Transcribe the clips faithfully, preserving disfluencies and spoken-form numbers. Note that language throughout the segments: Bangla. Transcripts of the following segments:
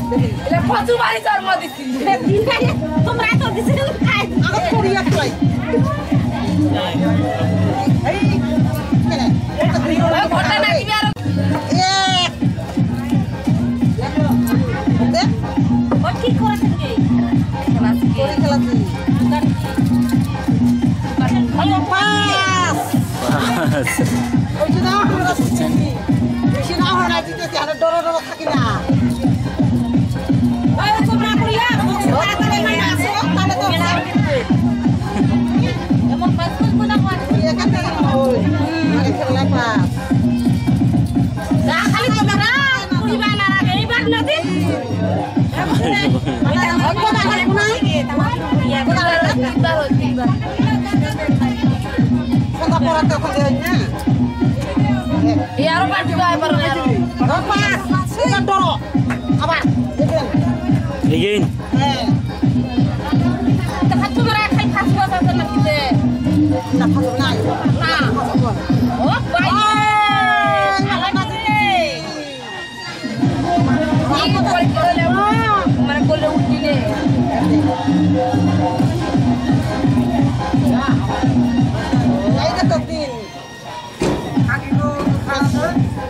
এলে কচু বাড়ি জন্ম দিছি তোমরা তো দিছিল খাই আগে পড়িয়া খাই এই কেন ঘটা না কি আর এ দেখ ও কি করেছ কি খেলা করে খেলা তুই ভালো পাস পাস ওই যে না আমরা বেশি না হয় না দিতে তাহলে ডর ডর থাকি না ওই তোমরা করিয়া তাড়াতাড়ি মানে আসো তাহলে তো এমন পাস করব না পাস এখানে ওই আরে খেলা পাস যা খালি তোমরা কুড়িবা না লাগে এইবার না দিন মানে অল্প না করে নাই তোমার ইয়া করে তিনবার হই তিনবার কথা পড়াতে ওখানে যাই না এই আরো পার্টি বাই পারো না আরো পাস সে ডরো আবার এগেইন হ্যাঁ তা খাচ্ছো না খাই খাচ্ছো আছে না কিতে না খাচ্ছো না না ও ভাই ভালো না দে কি করে করে মানে বলে উঠি রে এইটা তো দিন আগিনো খাচ্ছো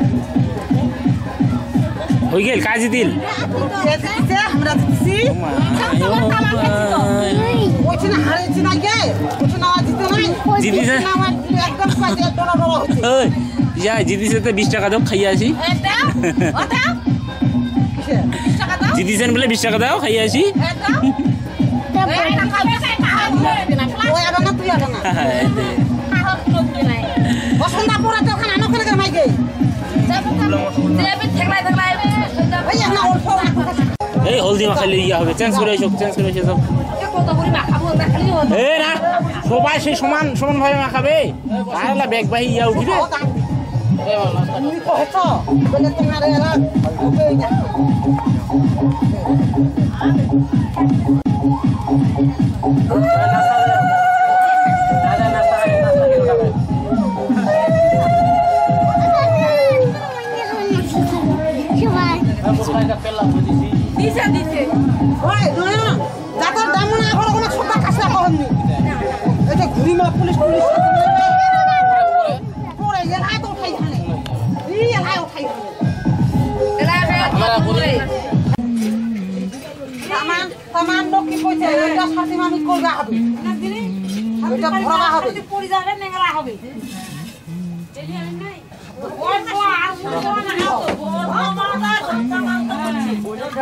হই গেল কাজী দিল দিতে আমরা দিছি ওইটা না হারিয়েছি না গে ওইটা না দিতে নাই জিদিছে একদম কাজে ডরা ডরা হচ্ছে ওই যা জিদিছে তো বিশ টাকা দাও খাইয়া আসি এটা ওটা কিসে বিশ টাকা দাও জিদিছেন বলে বিশ টাকা দাও খাইয়া আসি এটা এই টাকা বেশি টাকা না ওই আবার না তুই আবার না টাকা পুরো তুই নাই বসন্ত পড়া তো খানা নকলে করে মাই গে দেবে ঠেকলাই ঠেকলাই ওই না অল্প এই হলদি মাখাইলে ইয়া হবে চেঞ্জ করে এসো চেঞ্জ করে এসো সব কত করে মাখাবো না খালি এ না সবাই সেই সমান সমান ভাবে মাখাবে আরেলা ব্যাগ বাহি ইয়া উঠিবে তুমি কইছো বলে তোমার এরা হবে না দিছে দিছে ওই নয়া যাতে দাম না এখন কোনো ছোট কাছে কহনি এটা ঘুরি মা পুলিশ পুলিশ পরে এলাই তো খাই খানে ই এলাই খাই খানে এলাই আমরা পুলিশ সামান সামান লোক কি কইছে এটা সাথে আমি করবা হবে না দিনে এটা ভরা হবে পড়ি যাবে নেংরা হবে এলি আমি নাই ওই তো আর মুজো না হাও আমারটা সামান তো করছি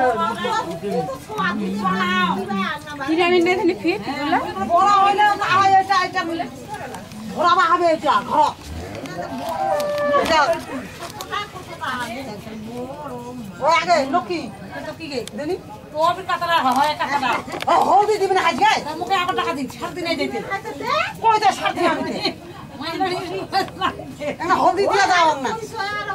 পিরামিড নেই খালি ফিট বলা বড় হইলে আবার এটা এটা বলে ভরাবা হবে এটা ঘর এটা ওই আগে লকি এটা কি গে দেনি তো অবি কাতরা হয় কাতরা ও হলদি দিবি না আজকে তার মুখে আবার টাকা দিন ছাড় দিনে দিতে কই দে ছাড় দিন আমি না হলদি দিয়া দাও না